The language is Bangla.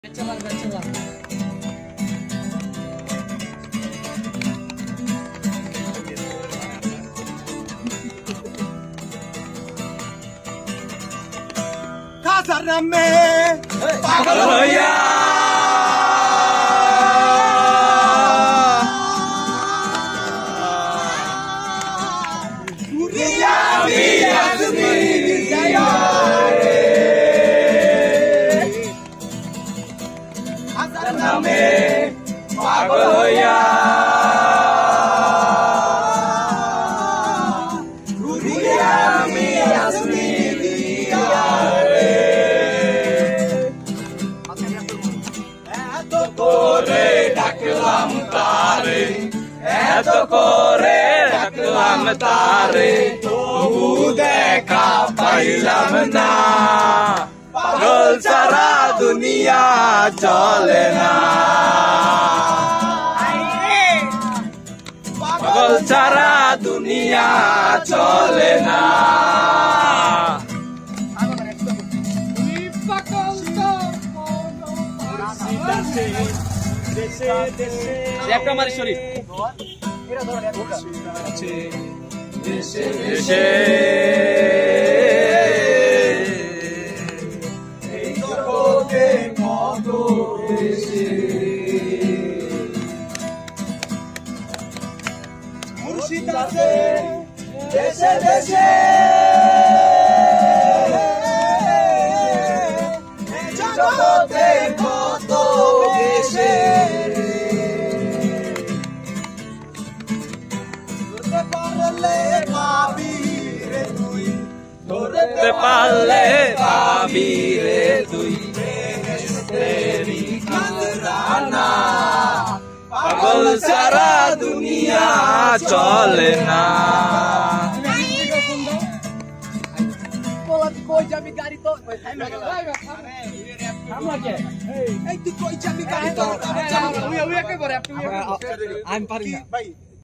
Bachelor, bachelor. Kasarna में पागल हो या दुनिया में आसमानी दिया kasarna में पागल हो या दुनिया में आसमानी दिया করে ডাকলাম তারে এত করে ডাকলাম তারে তবু দেখা পাইলাম না পাগল সারা দুনিয়া চলে না পাগল সারা দুনিয়া চলে না একটা মারি শরীর দেশে দেশে এই জগতে কত দেশে মুর্শিদ আছে দেশে দেশে এই জগতে কত দেশে ধরতে পারলে পাবি রে তুই বেহেশতেরি খাজরানা পাগল সারা দুনিয়া চলে না কই যাবি গাড়ি তো এই তুই কই যাবি গাড়ি তো আমি পারি না ভাই